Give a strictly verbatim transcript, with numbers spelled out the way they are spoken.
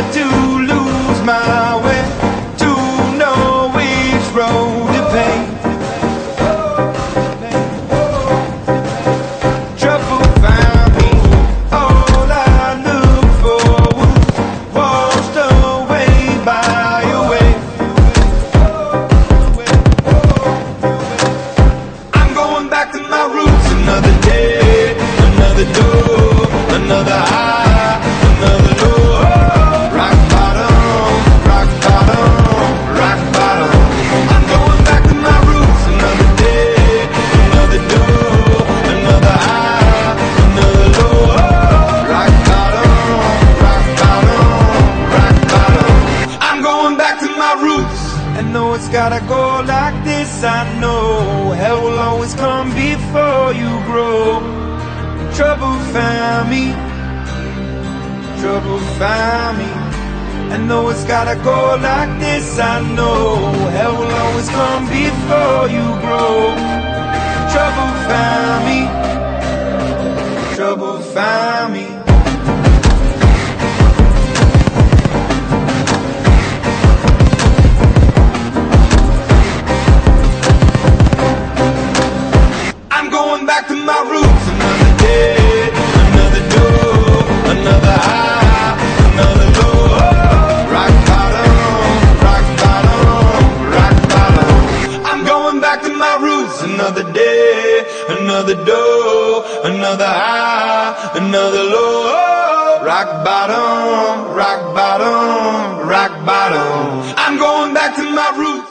to lose my way, to know which road to paint. Trouble found me, all I looked for was washed away by a wave. I'm going back to my roots, another day, another door, another high, another low. Rock bottom, rock bottom, rock bottom. I'm going back to my roots, another day, another door, another high, another low. Rock bottom, rock bottom, rock bottom. I'm going back to my roots. And though it's gotta go like this, I know hell will always come before you grow. Trouble found me, trouble found me. And though it's gotta go like this, I know hell will always come before you grow. Trouble found me, trouble found me. I'm going back to my roots, another day, another door, another high, another low. Rock bottom, rock bottom, rock bottom. I'm going back to my roots, another day, another door, another high, another low. Rock bottom, rock bottom, rock bottom. I'm going back to my roots.